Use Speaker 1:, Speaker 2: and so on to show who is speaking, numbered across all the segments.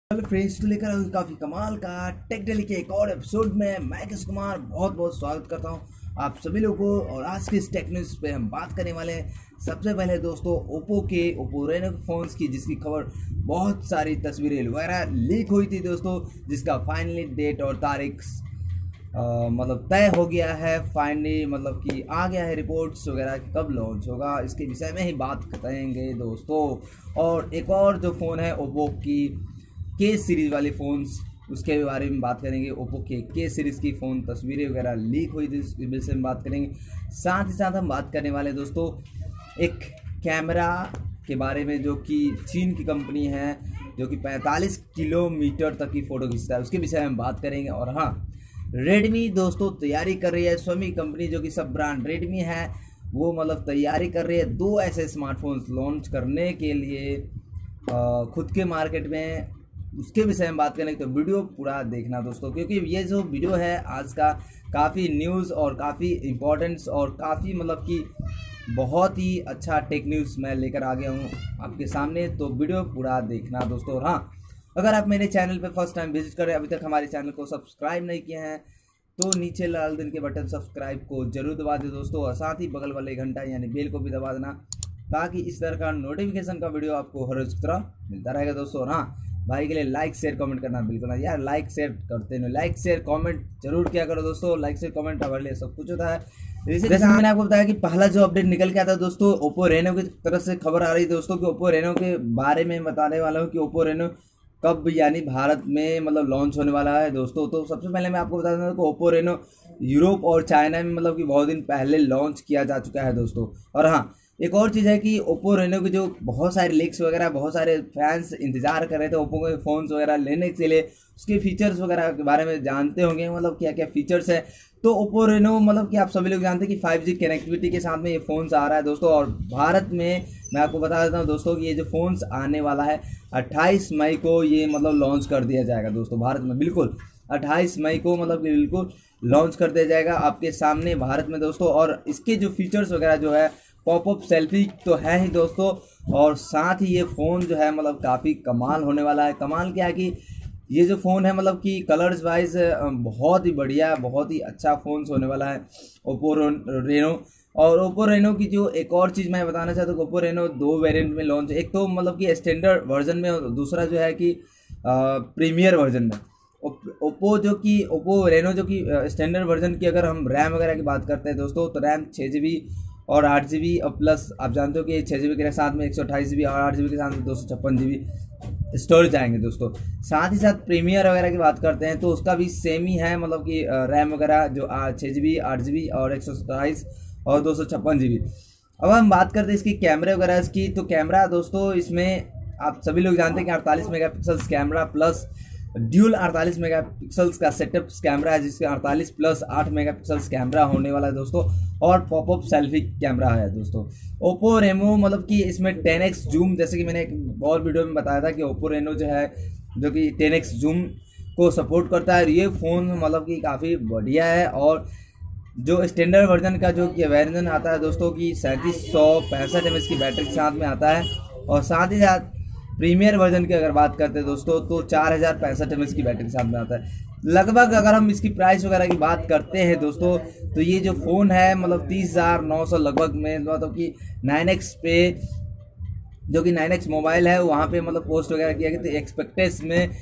Speaker 1: Hello friends, तो लेकर आऊँ काफ़ी कमाल का टेक डेली के एक और एपिसोड में मैं किस कुमार बहुत बहुत स्वागत करता हूँ आप सभी लोगों को। और आज के इस टेक न्यूज़ पे हम बात करने वाले हैं सबसे पहले दोस्तों ओप्पो रेनो फोन्स की, जिसकी खबर बहुत सारी तस्वीरें वगैरह लीक हुई थी दोस्तों, जिसका फाइनली डेट और तारीख मतलब तय हो गया है। फाइनली मतलब कि आ गया है रिपोर्ट्स वगैरह कि कब लॉन्च होगा, इसके विषय में ही बात करेंगे दोस्तों। और एक और जो फ़ोन है ओप्पो की के सीरीज़ वाले फ़ोन्स, उसके बारे में बात करेंगे। ओप्पो के सीरीज़ की फ़ोन तस्वीरें वगैरह लीक हुई थी, इसके विषय में बात करेंगे। साथ ही साथ हम बात करने वाले दोस्तों एक कैमरा के बारे में, जो कि चीन की कंपनी है, जो कि 45 किलोमीटर तक की फ़ोटो खींचता है, उसके विषय में हम बात करेंगे। और हाँ, रेडमी दोस्तों तैयारी कर रही है, स्वामी कंपनी जो कि सब ब्रांड रेडमी है वो मतलब तैयारी कर रही है 2 ऐसे स्मार्टफोन्स लॉन्च करने के लिए खुद के मार्केट में। उसके विषय में बात करें तो वीडियो पूरा देखना दोस्तों, क्योंकि ये जो वीडियो है आज का काफ़ी न्यूज़ और काफ़ी इम्पोर्टेंस और काफ़ी मतलब कि बहुत ही अच्छा टेक न्यूज़ मैं लेकर आ गया हूँ आपके सामने, तो वीडियो पूरा देखना दोस्तों। और हाँ, अगर आप मेरे चैनल पे फर्स्ट टाइम विजिट करें, अभी तक हमारे चैनल को सब्सक्राइब नहीं किए हैं, तो नीचे लाल दिन के बटन सब्सक्राइब को जरूर दबा दें दोस्तों। और साथ ही बगल वाले घंटा यानी बेल को भी दबा देना, ताकि इस तरह का नोटिफिकेशन का वीडियो आपको हर रोज की तरह मिलता रहेगा दोस्तों। और हाँ, भाई के लिए लाइक शेयर कमेंट करना बिल्कुल ना यार, लाइक शेयर करते नहीं, लाइक शेयर कमेंट जरूर किया करो दोस्तों। लाइक शेयर कमेंट हमारे लिए सब कुछ होता है। जैसे मैंने आपको बताया कि पहला जो अपडेट निकल के आता है दोस्तों, ओप्पो रेनो की तरफ से खबर आ रही है दोस्तों कि ओप्पो रेनो के बारे में बताने वाला हूँ कि ओप्पो रेनो कब यानी भारत में मतलब लॉन्च होने वाला है दोस्तों। तो सबसे पहले मैं आपको बता दूँ कि ओप्पो रेनो यूरोप और चाइना में मतलब कि बहुत दिन पहले लॉन्च किया जा चुका है दोस्तों। और हाँ, एक और चीज़ है कि ओप्पो रेनो के जो बहुत सारे लीक्स वगैरह, बहुत सारे फैंस इंतजार कर रहे थे ओप्पो के फ़ोन्स वगैरह लेने के लिए, उसके फीचर्स वगैरह के बारे में जानते होंगे, मतलब क्या क्या फीचर्स है। तो ओप्पो रेनो मतलब कि आप सभी लोग जानते हैं कि 5G कनेक्टिविटी के साथ में ये फ़ोन्स आ रहा है दोस्तों। और भारत में मैं आपको बता देता हूँ दोस्तों कि ये जो फ़ोन्स आने वाला है 28 मई को ये मतलब लॉन्च कर दिया जाएगा दोस्तों भारत में। बिल्कुल 28 मई को मतलब कि बिल्कुल लॉन्च कर दिया जाएगा आपके सामने भारत में दोस्तों। और इसके जो फीचर्स वगैरह जो है, पॉपअप सेल्फी तो है ही दोस्तों, और साथ ही ये फ़ोन जो है मतलब काफ़ी कमाल होने वाला है। कमाल क्या है कि ये जो फ़ोन है मतलब कि कलर्स वाइज बहुत ही बढ़िया, बहुत ही अच्छा फ़ोन होने वाला है ओप्पो रेनो। और ओप्पो रेनो की जो एक और चीज़ मैं बताना चाहता हूँ, ओप्पो रेनो 2 वेरिएंट में लॉन्च, एक तो मतलब कि स्टैंडर्ड वर्जन में और दूसरा जो है कि प्रीमियर वर्जन में। ओप्पो रेनो जो कि स्टैंडर्ड वर्जन की अगर हम रैम वगैरह की बात करते हैं दोस्तों, तो रैम 6GB और 8GB और प्लस आप जानते हो कि 6GB के साथ में 128GB और 8GB के साथ में 256GB स्टोरेज आएंगे दोस्तों। साथ ही साथ प्रीमियर वगैरह की बात करते हैं तो उसका भी सेम ही है, मतलब कि रैम वगैरह जो 6GB 8GB और 128 और 256GB। अब हम बात करते हैं इसकी कैमरे वगैरह की, तो कैमरा दोस्तों इसमें आप सभी लोग जानते हैं कि 48 megapixels camera plus dual 48 megapixels का सेटअप कैमरा है, जिसके 48 प्लस 8 मेगापिक्सल्स कैमरा होने वाला है दोस्तों। और पॉपअप सेल्फी कैमरा है दोस्तों। ओप्पो रेनो मतलब कि इसमें 10x जूम, जैसे कि मैंने एक और वीडियो में बताया था कि ओप्पो रेनो जो है जो कि 10x जूम को सपोर्ट करता है। ये फ़ोन मतलब कि काफ़ी बढ़िया है। और जो स्टैंडर्ड वर्जन का जो कि वर्जन आता है दोस्तों की 3765 mAh की बैटरी के साथ में आता है। और साथ ही साथ प्रीमियर वर्जन की अगर बात करते हैं दोस्तों, तो 4065 mAh की बैटरी के साथ में आता है। लगभग अगर हम इसकी प्राइस वगैरह की बात करते हैं दोस्तों, तो ये जो फ़ोन है मतलब 30,900 लगभग में, मतलब कि 9x पे जो कि 9x मोबाइल है वहाँ पे मतलब पोस्ट वगैरह किया गया, तो एक्सपेक्टेस में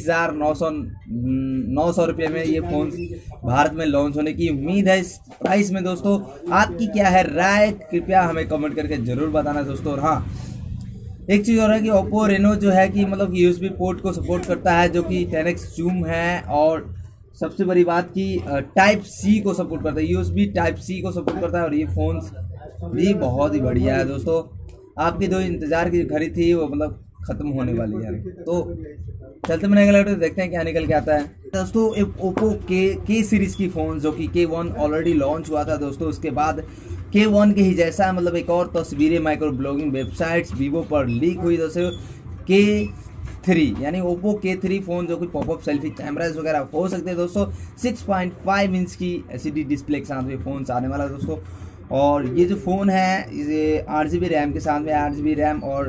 Speaker 1: 30,900 रुपये में ये फ़ोन भारत में लॉन्च होने की उम्मीद है। इस प्राइस में दोस्तों आपकी क्या है राय, कृपया हमें कमेंट करके ज़रूर बताना दोस्तों। और हाँ, एक चीज़ और है कि ओप्पो रेनो जो है कि मतलब USB पोर्ट को सपोर्ट करता है, जो कि 10x जूम है। और सबसे बड़ी बात कि टाइप सी को सपोर्ट करता है, USB टाइप सी को सपोर्ट करता है। और ये फ़ोन भी बहुत ही बढ़िया है दोस्तों। आपकी जो इंतज़ार की घड़ी थी वो मतलब ख़त्म होने वाली है। तो चलते मैंने अगला वीडियो देखते हैं क्या निकल के आता है दोस्तों। एक ओप्पो के सीरीज़ की फ़ोन, जो कि K1 ऑलरेडी लॉन्च हुआ था दोस्तों, उसके बाद K1 के ही जैसा मतलब एक और तस्वीरें माइक्रो ब्लॉगिंग वेबसाइट्स वीवो पर लीक हुई दोस्तों। K3 यानी ओप्पो K3 फ़ोन जो कि पॉपअप सेल्फी कैमराज वगैरह हो सकते हैं दोस्तों। 6.5 इंच की LCD डिस्प्ले के साथ में फ़ोन आने वाला है दोस्तों। और ये जो फ़ोन है ये 8GB रैम के साथ में, 8GB रैम और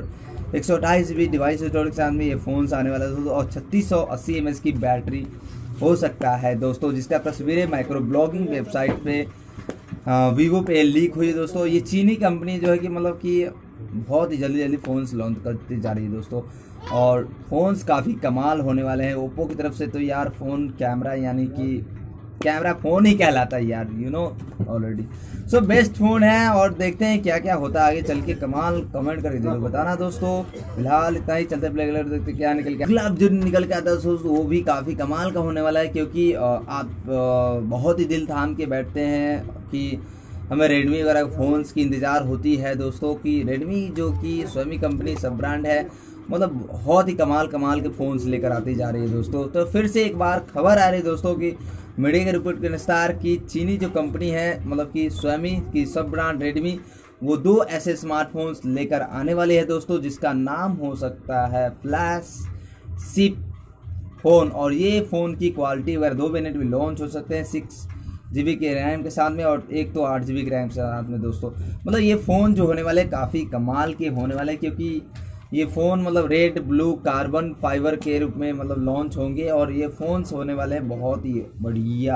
Speaker 1: 128 GB डिवाइस स्टोरेज के साथ में ये फ़ोन्स आने वाला है दोस्तों, और 3680 mAh की बैटरी हो सकता है दोस्तों, जिसका तस्वीरें माइक्रो ब्लॉगिंग वेबसाइट पे वीवो पे लीक हुई है दोस्तों। ये चीनी कंपनी जो है कि मतलब कि बहुत ही जल्दी जल्दी फ़ोन्स लॉन्च करती जा रही है दोस्तों, और फ़ोन्स काफ़ी कमाल होने वाले हैं। ओप्पो की तरफ से तो यार फ़ोन कैमरा यानी कि कैमरा फ़ोन ही कहलाता है यार, you know already. So best phone है, और देखते हैं क्या क्या होता है आगे चल के। कमाल कमेंट करके जरूर बताना दोस्तों। फिलहाल इतना ही, चलते प्ले कलर देखते क्या निकल के अगला जो निकल के आता है दोस्तों, वो भी काफ़ी कमाल का होने वाला है, क्योंकि आप बहुत ही दिल थाम के बैठते हैं कि हमें रेडमी वगैरह फ़ोन्स की इंतज़ार होती है दोस्तों, कि रेडमी जो कि स्वामी कंपनी सब ब्रांड है, मतलब बहुत ही कमाल के फ़ोन्स लेकर आती जा रही है दोस्तों। तो फिर से एक बार खबर आ रही है दोस्तों कि मीडिया के रिपोर्ट के अनुसार कि चीनी जो कंपनी है, मतलब कि स्वामी की सब ब्रांड रेडमी, वो 2 ऐसे स्मार्टफोन्स लेकर आने वाली है दोस्तों, जिसका नाम हो सकता है फ्लैगशिप फ़ोन। और ये फ़ोन की क्वालिटी वगैरह 2 वेरिएंट भी लॉन्च हो सकते हैं, 6 GB के रैम के साथ में, और एक तो 8 GB के रैम के साथ में दोस्तों। मतलब ये फ़ोन जो होने वाले काफ़ी कमाल के होने वाले, क्योंकि ये फ़ोन मतलब रेड ब्लू कार्बन फाइबर के रूप में मतलब लॉन्च होंगे, और ये फ़ोन्स होने वाले हैं बहुत ही बढ़िया।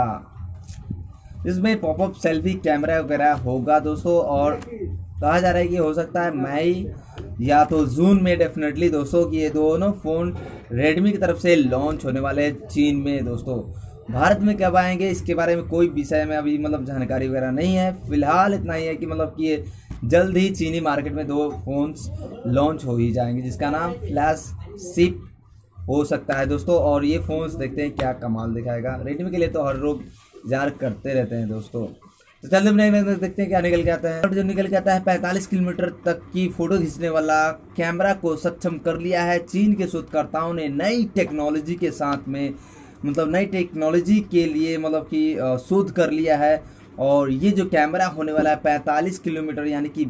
Speaker 1: इसमें पॉपअप सेल्फी कैमरा वगैरह होगा दोस्तों, और कहा जा रहा है कि हो सकता है मई या तो जून में डेफिनेटली दोस्तों कि ये दोनों फ़ोन रेडमी की तरफ से लॉन्च होने वाले हैं चीन में दोस्तों। भारत में कब आएंगे इसके बारे में कोई विषय में अभी मतलब जानकारी वगैरह नहीं है। फिलहाल इतना ही है कि मतलब कि ये जल्द ही चीनी मार्केट में 2 फोन्स लॉन्च हो ही जाएंगे, जिसका नाम फ्लैगशिप हो सकता है दोस्तों। और ये फ़ोन्स देखते हैं क्या कमाल दिखाएगा। रेडमी के लिए तो हर रोज इंतजार करते रहते हैं दोस्तों। तो चलते हैं देखते हैं क्या निकल के आता है। और जो निकल के आता है 45 किलोमीटर तक की फ़ोटो खींचने वाला कैमरा को सक्षम कर लिया है चीन के शोधकर्ताओं ने नई टेक्नोलॉजी के साथ में, मतलब नई टेक्नोलॉजी के लिए मतलब कि शोध कर लिया है। और ये जो कैमरा होने वाला है 45 किलोमीटर यानी कि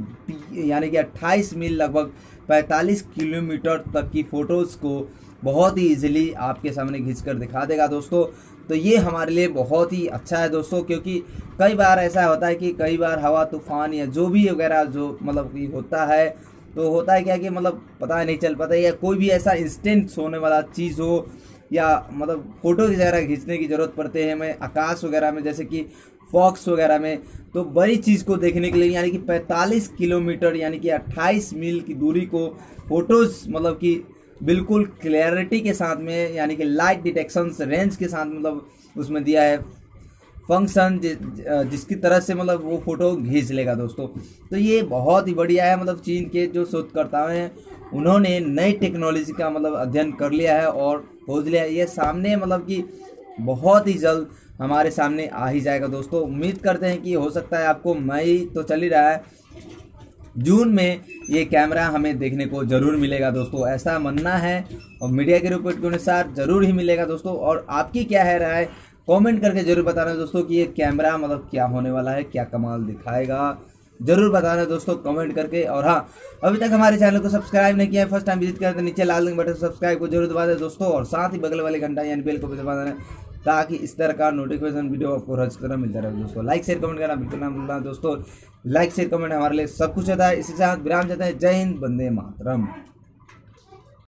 Speaker 1: 28 मील लगभग 45 किलोमीटर तक की फ़ोटोज़ को बहुत ही इजीली आपके सामने खींचकर दिखा देगा दोस्तों। तो ये हमारे लिए बहुत ही अच्छा है दोस्तों, क्योंकि कई बार ऐसा होता है कि कई बार हवा तूफान या जो भी वगैरह जो मतलब कि होता है, तो होता है क्या कि मतलब पता नहीं चल पाता, या कोई भी ऐसा इंस्टेंट होने वाला चीज़ हो, या मतलब फ़ोटो वगैरह खींचने की ज़रूरत पड़ते हैं हमें आकाश वगैरह में, जैसे कि फॉक्स वगैरह में। तो बड़ी चीज़ को देखने के लिए यानी कि 45 किलोमीटर यानी कि 28 मील की दूरी को फ़ोटोज़ मतलब कि बिल्कुल क्लैरिटी के साथ में, यानी कि लाइट डिटेक्शन रेंज के साथ मतलब उसमें दिया है फंक्शन, जिसकी तरह से मतलब वो फ़ोटो खींच लेगा दोस्तों। तो ये बहुत ही बढ़िया है। मतलब चीन के जो शोधकर्ता हैं उन्होंने नई टेक्नोलॉजी का मतलब अध्ययन कर लिया है और खोज लिया है। ये सामने मतलब कि बहुत ही जल्द हमारे सामने आ ही जाएगा दोस्तों। उम्मीद करते हैं कि हो सकता है आपको, मई तो चल ही रहा है, जून में ये कैमरा हमें देखने को जरूर मिलेगा दोस्तों, ऐसा मानना है। और मीडिया के रिपोर्ट के अनुसार जरूर ही मिलेगा दोस्तों। और आपकी क्या है राय, कमेंट करके जरूर बताना दोस्तों कि ये कैमरा मतलब क्या होने वाला है, क्या कमाल दिखाएगा, जरूर बताना दोस्तों कमेंट करके। और हाँ, अभी तक हमारे चैनल को सब्सक्राइब नहीं किया है, फर्स्ट टाइम विजिट करते नीचे लाल रंग बटन सब्सक्राइब को जरूर दबा दें दोस्तों, और साथ ही बगल वाले घंटा यानी बेल को भी दबा देना, ताकि इस तरह का नोटिफिकेशन वीडियो आपको रोज तरह मिलता रहे दोस्तों। लाइक शेयर कमेंट करना बिल्कुल ना भूलना दोस्तों। लाइक शेयर कमेंट हमारे लिए सब कुछ होता है। इसी के साथ विराम चाहते हैं। जय हिंद, वंदे मातरम।